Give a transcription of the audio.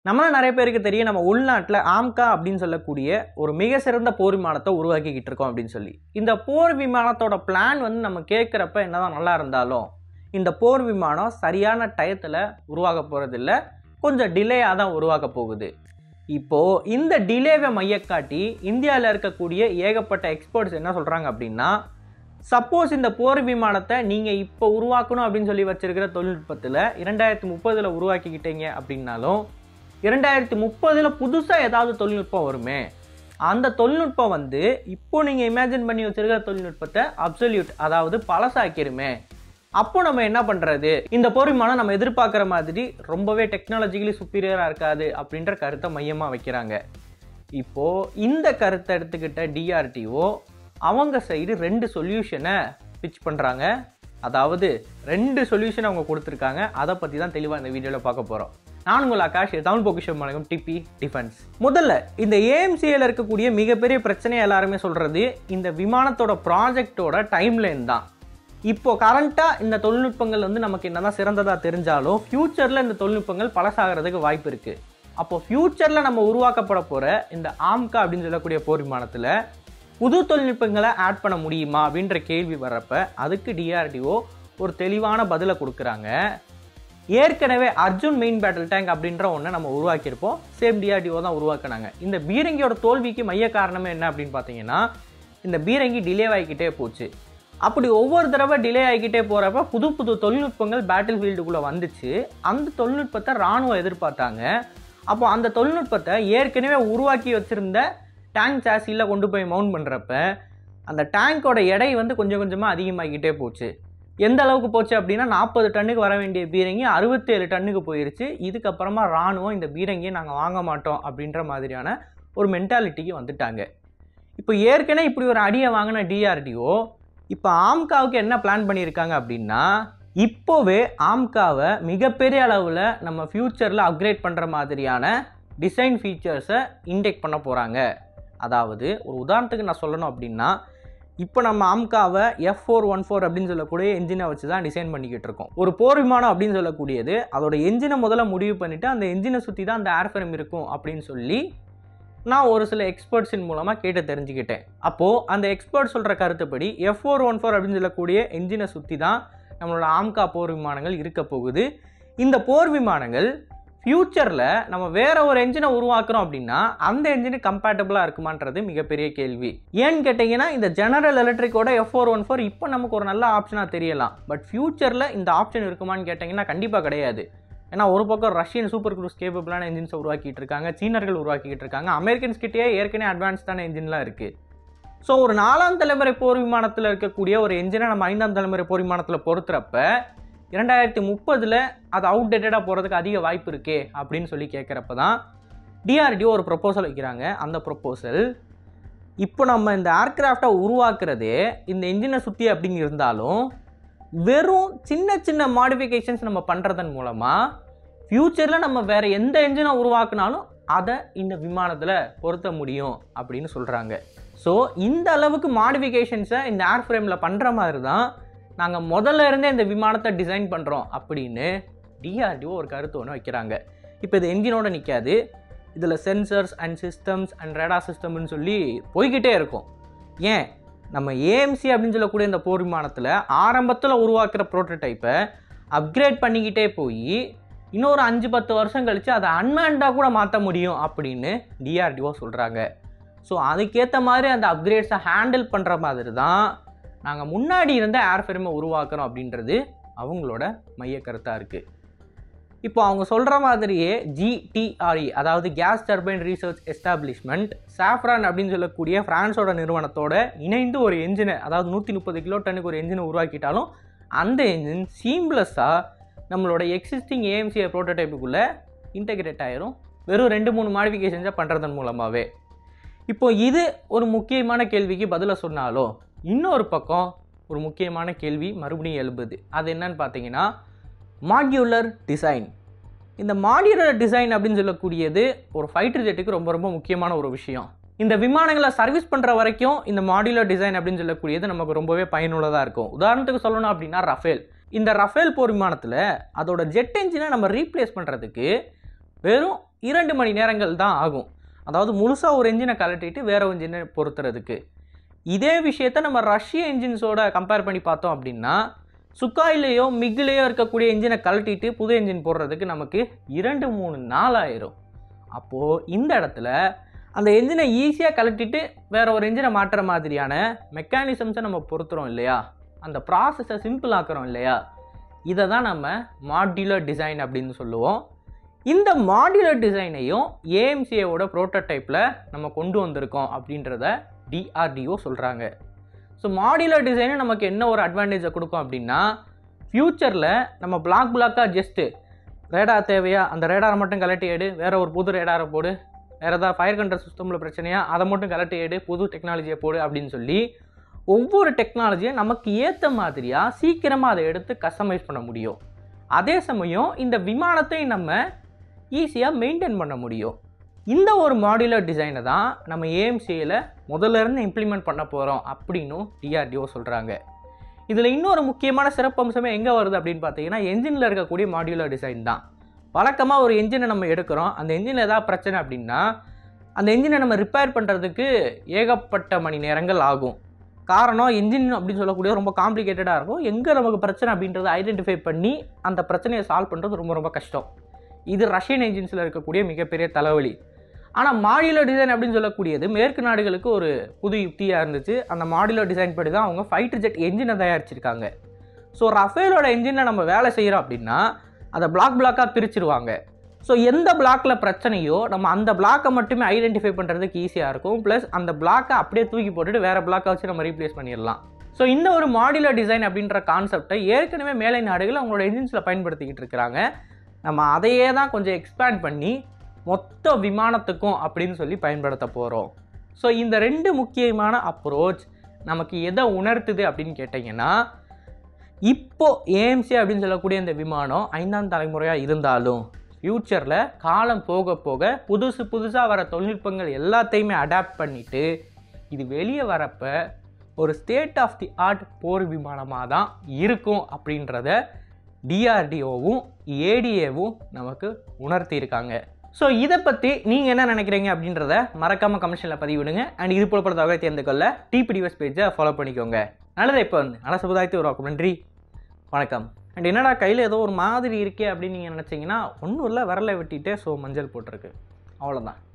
நம்மள நிறைய பேருக்கு தெரியும் நம்ம உள்நாட்டில் ஆம்கா அப்படின்னு சொல்லக்கூடிய ஒரு மிக சிறந்த போர் விமானத்தை உருவாக்கிக்கிட்டு இருக்கோம் அப்படின்னு சொல்லி. இந்த போர் விமானத்தோட பிளான் நம்ம கேட்குறப்ப என்னதான் நல்லா இருந்தாலும் இந்த போர் விமானம் சரியான டயத்தில் உருவாக போகிறதில்ல, கொஞ்சம் டிலேயாக தான் உருவாக்க போகுது. இப்போது இந்த டிலேவை மையக்காட்டி இந்தியாவில் இருக்கக்கூடிய ஏகப்பட்ட எக்ஸ்பர்ட்ஸ் என்ன சொல்கிறாங்க அப்படின்னா, சப்போஸ் இந்த போர் விமானத்தை நீங்கள் இப்போ உருவாக்கணும் அப்படின்னு சொல்லி வச்சிருக்கிற தொழில்நுட்பத்தில் 2030 உருவாக்கிக்கிட்டீங்க அப்படின்னாலும் 2030 புதுசாக ஏதாவது தொழில்நுட்பம் வருமே, அந்த தொழில்நுட்பம் இப்போ நீங்கள் இமேஜின் பண்ணி வச்சிருக்கிற தொழில்நுட்பத்தை அப்சல்யூட் அதாவது பழசாக்கிருமே. அப்போ நம்ம என்ன பண்ணுறது, இந்த போர் விமானம் நம்ம எதிர்பார்க்குற மாதிரி ரொம்பவே டெக்னாலஜிக்கலி சுப்பீரியராக இருக்காது அப்படின்ற கருத்தை மையமாக வைக்கிறாங்க. இப்போது இந்த கருத்தை எடுத்துக்கிட்ட டிஆர்டிஓ அவங்க சைடு 2 சொல்யூஷனை பிச் பண்ணுறாங்க. அதாவது 2 சொல்யூஷன் அவங்க கொடுத்துருக்காங்க. அதை பற்றி தான் தெளிவாக இந்த வீடியோவில் பார்க்க போகிறோம். நான் உங்கள் ஆகாஷ், தமிழ் பொக்கிஷம் வணக்கம் டிபி டிஃபென்ஸ். முதல்ல இந்த ஏஎம்சியில் இருக்கக்கூடிய மிகப்பெரிய பிரச்சனையை எல்லாருமே சொல்கிறது இந்த விமானத்தோட ப்ராஜெக்டோட டைம்லைன் தான். இப்போ கரண்ட்டாக இந்த தொழில்நுட்பங்கள் நமக்கு என்னதான் சிறந்ததாக தெரிஞ்சாலும் ஃப்யூச்சரில் இந்த தொழில்நுட்பங்கள் பழசாகிறதுக்கு வாய்ப்பு இருக்குது. அப்போது ஃப்யூச்சரில் நம்ம உருவாக்கப்பட போகிற இந்த ஆம்கா அப்படின்னு சொல்லக்கூடிய போர் விமானத்தில் புது தொழில்நுட்பங்களை ஆட் பண்ண முடியுமா அப்படின்ற கேள்வி வர்றப்ப அதுக்கு டிஆர்டிஓ ஒரு தெளிவான பதிலை கொடுக்குறாங்க. ஏற்கனவே அர்ஜுன் மெயின் பேட்டில் டேங்க் அப்படின்ற ஒன்று நம்ம உருவாக்கியிருப்போம். சேம் டிஆர்டிஓ தான் உருவாக்குனாங்க. இந்த பீரங்கியோட தோல்விக்கு மைய காரணமே என்ன அப்படின்னு பார்த்தீங்கன்னா, இந்த பீரங்கி டிலே ஆகிக்கிட்டே போச்சு. அப்படி ஒவ்வொரு தடவை டிலே ஆகிக்கிட்டே போகிறப்ப புது புது தொழில்நுட்பங்கள் பேட்டில் ஃபீல்டுக்குள்ளே வந்துச்சு. அந்த தொழில்நுட்பத்தை இராணுவம் எதிர்பார்த்தாங்க. அப்போ அந்த தொழில்நுட்பத்தை ஏற்கனவே உருவாக்கி வச்சுருந்த டேங்க் சாசியில் கொண்டு போய் மவுண்ட் பண்ணுறப்ப அந்த டேங்கோட எடை கொஞ்சம் கொஞ்சமாக அதிகமாகிக்கிட்டே போச்சு. எந்த அளவுக்கு போச்சு அப்படின்னா 40 டன்னுக்கு வர வேண்டிய பீரங்கி 67 டன்னுக்கு போயிருச்சு. இதுக்கப்புறமா இராணுவம் இந்த பீரங்கியை நாங்கள் வாங்க மாட்டோம் அப்படின்ற மாதிரியான ஒரு மென்டாலிட்டிக்கு வந்துட்டாங்க. இப்போ ஏற்கனவே இப்படி ஒரு அடியை வாங்கின டிஆர்டிஓ இப்போ ஆம்காவுக்கு என்ன பிளான் பண்ணியிருக்காங்க அப்படின்னா, இப்போவே ஆம்காவை மிகப்பெரிய அளவில் நம்ம ஃப்யூச்சரில் அப்கிரேட் பண்ணுற மாதிரியான டிசைன் ஃபீச்சர்ஸை இன்டெக்ட் பண்ண போகிறாங்க. அதாவது ஒரு உதாரணத்துக்கு நான் சொல்லணும் அப்படின்னா, இப்போ நம்ம ஆம்காவை F414 அப்படின்னு சொல்லக்கூடிய என்ஜினை வச்சு தான் டிசைன் பண்ணிக்கிட்டு இருக்கோம். ஒரு போர் விமானம் அப்படின்னு சொல்லக்கூடியது அதோட என்ஜினை முதல்ல முடிவு பண்ணிவிட்டு அந்த என்ஜினை சுற்றி தான் அந்த ஏர்ஃப்ரேம் இருக்கும் அப்படின்னு சொல்லி நான் ஒரு சில எக்ஸ்பர்ட்ஸின் மூலமாக கேட்டு தெரிஞ்சுக்கிட்டேன். அப்போது அந்த எக்ஸ்பர்ட் சொல்கிற கருத்துப்படி F414 அப்படின்னு சொல்லக்கூடிய என்ஜினை சுற்றி தான் நம்மளோட ஆம்கா போர் விமானங்கள் இருக்க போகுது. இந்த போர் விமானங்கள் ஃப்யூச்சரில் நம்ம வேற ஒரு என்ஜினை உருவாக்குறோம் அப்படின்னா அந்த என்ஜினு கம்பேட்டபிளாக இருக்குமான்றது மிகப்பெரிய கேள்வி. ஏன்னு கேட்டிங்கன்னா, இந்த ஜெனரல் எலக்ட்ரிக்கோட F414 இப்போ நமக்கு ஒரு நல்ல ஆப்ஷனாக தெரியலாம். பட் ஃப்யூச்சரில் இந்த ஆப்ஷன் இருக்குமான்னு கேட்டிங்கன்னா கண்டிப்பாக கிடையாது. ஏன்னா ஒரு பக்கம் ரஷ்யன் சூப்பர் க்ரூஸ் கேப்பபிளான என்ஜின்ஸை உருவாக்கிட்டு இருக்காங்க, சீனர்கள் உருவாக்கிட்டு இருக்காங்க, அமெரிக்கன்ஸ் கிட்டேயே ஏற்கனவே அட்வான்ஸ்டான என்ஜின்லாம் இருக்குது. ஸோ ஒரு 4ஆம் தலைமுறை போர் விமானத்தில் இருக்கக்கூடிய ஒரு என்ஜினை நம்ம 5ஆம் தலைமுறை போர் விமானத்தில் பொறுத்துறப்ப 2030 அது அவுட்டேட்டடாக போகிறதுக்கு அதிக வாய்ப்பு இருக்கே அப்படின்னு சொல்லி கேட்குறப்ப தான் டிஆர்டிஓ ஒரு ப்ரொப்போசல் வைக்கிறாங்க. அந்த ப்ரொப்போசல் இப்போ நம்ம இந்த ஏர்க்ராஃப்டை உருவாக்குறதே இந்த என்ஜினை சுற்றி அப்படிங்க இருந்தாலும் வெறும் சின்ன சின்ன மாடிஃபிகேஷன்ஸ் நம்ம பண்ணுறதன் மூலமாக ஃப்யூச்சரில் நம்ம வேறு எந்த என்ஜினை உருவாக்குனாலும் அதை இந்த விமானத்தில் பொருத்த முடியும் அப்படின்னு சொல்கிறாங்க. ஸோ இந்த அளவுக்கு மாடிஃபிகேஷன்ஸை இந்த ஏர்ஃப்ரேமில் பண்ணுற மாதிரி தான் நாங்கள் முதல்ல இருந்தே இந்த விமானத்தை டிசைன் பண்ணுறோம் அப்படின்னு டிஆர்டிஓ ஒரு கருத்து ஒன்று வைக்கிறாங்க. இப்போ இது என்ஜினோட நிற்காது, இதில் sensors and systems and radar சிஸ்டம்னு சொல்லி போய்கிட்டே இருக்கும். ஏன் நம்ம ஏஎம்சி அப்படின்னு சொல்லக்கூடிய இந்த போர் விமானத்தில் ஆரம்பத்தில் உருவாக்குற ப்ரோட்டோடைப்பை அப்கிரேட் பண்ணிக்கிட்டே போய் இன்னொரு 5-10 வருஷம் கழித்து அதை அன்மேண்டாக கூட மாற்ற முடியும் அப்படின்னு டிஆர்டிஓ சொல்கிறாங்க. ஸோ அதுக்கேற்ற மாதிரி அந்த அப்கிரேட்ஸை ஹேண்டில் பண்ணுற மாதிரி தான் நாங்கள் முன்னாடி இருந்த ஏர்ஃப்ரேமை உருவாக்குறோம் அப்படின்றது அவங்களோட மைய கருத்தாக இருக்குது. இப்போ அவங்க சொல்கிற மாதிரியே GTRE அதாவது gas turbine research establishment Safran அப்படின்னு சொல்லக்கூடிய ஃப்ரான்ஸோட நிறுவனத்தோட இணைந்து ஒரு என்ஜினை, அதாவது 130 கிலோ டன்னுக்கு ஒரு என்ஜினை உருவாக்கிட்டாலும் அந்த என்ஜின் சீம்லெஸ்ஸாக நம்மளோட எக்ஸிஸ்டிங் ஏஎம்சி ப்ரோட்டோடைப்புக்குள்ளே இன்டெகிரேட் ஆயிரும், வெறும் 2-3 மாடிஃபிகேஷன்ஸை பண்ணுறதன் மூலமாகவே. இப்போ இது ஒரு முக்கியமான கேள்விக்கு பதிலை சொன்னாலும் இன்னொரு பக்கம் ஒரு முக்கியமான கேள்வி மறுபடியும் எழுப்புது. அது என்னன்னு பார்த்தீங்கன்னா, மாட்யூலர் டிசைன். இந்த மாட்யூலர் டிசைன் அப்படின்னு சொல்லக்கூடியது ஒரு ஃபைட்டர் ஜெட்டுக்கு ரொம்ப ரொம்ப முக்கியமான ஒரு விஷயம். இந்த விமானங்களை சர்வீஸ் பண்ணுற வரைக்கும் இந்த மாட்யூலர் டிசைன் அப்படின்னு சொல்லக்கூடியது நமக்கு ரொம்பவே பயனுள்ளதாக இருக்கும். உதாரணத்துக்கு சொல்லணும் அப்படின்னா ரஃபேல். இந்த ரஃபேல் போர் விமானத்தில் அதோட ஜெட் என்ஜினை நம்ம ரீப்ளேஸ் பண்ணுறதுக்கு வெறும் 2 மணி நேரங்கள் தான் ஆகும். அதாவது முழுசாக ஒரு என்ஜினை கழட்டிட்டு வேற ஒரு என்ஜினை பொருத்துறதுக்கு. இதே விஷயத்தை நம்ம ரஷ்ய என்ஜின்ஸோட கம்பேர் பண்ணி பார்த்தோம் அப்படின்னா, சுக்காயிலேயோ மிக்லேயோ இருக்கக்கூடிய என்ஜினை கழட்டிட்டு புது என்ஜின் போடுறதுக்கு நமக்கு 2-3 நாள் ஆயிரும். அப்போது இந்த இடத்துல அந்த என்ஜினை ஈஸியாக கழட்டிட்டு வேற ஒரு என்ஜினை மாற்றுற மாதிரியான மெக்கானிசம்ஸை நம்ம பொறுத்துறோம் இல்லையா, அந்த ப்ராசஸை சிம்பிள் ஆக்குறோம் இல்லையா, இதை தான் நம்ம மாட்யூலர் டிசைன் அப்படின்னு சொல்லுவோம். இந்த மாட்யூலர் டிசைனையும் ஏஎம்சிஏவோட ப்ரோட்டோடைப்பில் நம்ம கொண்டு வந்திருக்கோம் அப்படின்றத டிஆர்டிஓ சொல்கிறாங்க. ஸோ மாட்யூலர் டிசைனை நமக்கு என்ன ஒரு அட்வான்டேஜை கொடுக்கும் அப்படின்னா, ஃப்யூச்சரில் நம்ம பிளாக்காக ஜஸ்ட்டு ரேடார் தேவையா, அந்த ரேடாரை மட்டும் கலட்டி எடு, வேறு ஒரு புது ரேடாரை போடு, வேறு ஏதாவது ஃபயர் கண்ட்ரோல் சிஸ்டமில் பிரச்சனையா அதை மட்டும் கலட்டி எடு, புது டெக்னாலஜியை போடு அப்படின்னு சொல்லி ஒவ்வொரு டெக்னாலஜியை நமக்கு ஏற்ற மாதிரியாக சீக்கிரமாக அதை எடுத்து கஸ்டமைஸ் பண்ண முடியும். அதே சமயம் இந்த விமானத்தை நம்ம ஈஸியாக மெயின்டைன் பண்ண முடியும். இந்த ஒரு மாட்யூலர் டிசைனை தான் நம்ம ஏஎம்சிஏல முதல்லேருந்து இம்ப்ளிமெண்ட் பண்ண போகிறோம் அப்படின்னும் டிஆர்டிஓ சொல்கிறாங்க. இதில் இன்னொரு முக்கியமான சிறப்பம்சமே எங்கே வருது அப்படின்னு பார்த்தீங்கன்னா, என்ஜினில் இருக்கக்கூடிய மாட்யூலர் டிசைன் தான். வழக்கமாக ஒரு என்ஜினை நம்ம எடுக்கிறோம், அந்த என்ஜினில் ஏதாவது பிரச்சனை அப்படின்னா அந்த என்ஜினை நம்ம ரிப்பேர் பண்ணுறதுக்கு ஏகப்பட்ட மணி நேரங்கள் ஆகும். காரணம், என்ஜின் அப்படின்னு சொல்லக்கூடிய ரொம்ப காம்ப்ளிகேட்டடாக இருக்கும். எங்கே நமக்கு பிரச்சனை அப்படின்றத ஐடென்டிஃபை பண்ணி அந்த பிரச்சனையை சால்வ் பண்ணுறது ரொம்ப ரொம்ப கஷ்டம். இது ரஷ்யன் என்ஜின்ஸில் இருக்கக்கூடிய மிகப்பெரிய தலைவலி. ஆனால் மாட்யூலர் டிசைன் அப்படின்னு சொல்லக்கூடியது மேற்கு நாடுகளுக்கு ஒரு புது யுக்தியாக இருந்துச்சு. அந்த மாட்யூலர் டிசைன் படி தான் அவங்க ஃபைட்டர் ஜெட் என்ஜினை தயாரிச்சிருக்காங்க. ஸோ ரஃபேலோட என்ஜினை நம்ம வேலை செய்கிறோம் அப்படின்னா அதை பிளாக்காக பிரிச்சுருவாங்க. ஸோ எந்த பிளாக்கில் பிரச்சனையோ நம்ம அந்த பிளாக்கை மட்டுமே ஐடென்டிஃபை பண்ணுறதுக்கு ஈஸியாக இருக்கும். ப்ளஸ் அந்த பிளாக்கை அப்படியே தூக்கி போட்டுட்டு வேறு பிளாக்கை வச்சு நம்ம ரீப்ளேஸ் பண்ணிடலாம். ஸோ இந்த ஒரு மாட்யூலர் டிசைன் அப்படின்ற கான்செப்டை ஏற்கனவே மேலை நாடுகள் அவங்களோட என்ஜின்ஸில் பயன்படுத்திக்கிட்டு இருக்கிறாங்க. நம்ம அதையே தான் கொஞ்சம் எக்ஸ்பேண்ட் பண்ணி மொத்த விமானத்துக்கும் அப்படின்னு சொல்லி பயன்படுத்த போகிறோம். ஸோ இந்த 2 முக்கியமான அப்ரோச் நமக்கு எதை உணர்த்துது அப்படின்னு கேட்டிங்கன்னா, இப்போது ஏஎம்சி அப்படின்னு சொல்லக்கூடிய இந்த விமானம் 5ஆம் தலைமுறையாக இருந்தாலும் ஃப்யூச்சரில் காலம் போக போக புதுசாக வர தொழில்நுட்பங்கள் எல்லாத்தையுமே அடாப்ட் பண்ணிவிட்டு இது வெளியே வரப்போ ஒரு ஸ்டேட் ஆஃப் தி ஆர்ட் போர் விமானமாக தான் இருக்கும் அப்படின்றத டிஆர்டிஓவும் ஏடிஏவும் நமக்கு உணர்த்தியிருக்காங்க. ஸோ இதை பற்றி நீங்கள் என்ன நினைக்கிறீங்க அப்படின்றத மறக்காமல் கமெண்ட்ஸில் பதிவிடுங்க. அண்ட் இது போல தகவலை தேர்ந்து கொள்ள டிபிடிஎஸ் பேஜை ஃபாலோ பண்ணிக்கோங்க. நல்லதை இப்போ நல்ல சமுதாயத்தை உருவாக்கும். நன்றி, வணக்கம். அண்ட் என்னடா கையில் ஏதோ ஒரு மாதிரி இருக்கே அப்படின்னு நீங்கள் நினச்சிங்கன்னா, ஒன்றும் இல்லை, விரலை வெட்டிட்டு ஸோ மஞ்சள் போட்டிருக்கு, அவ்வளோதான்.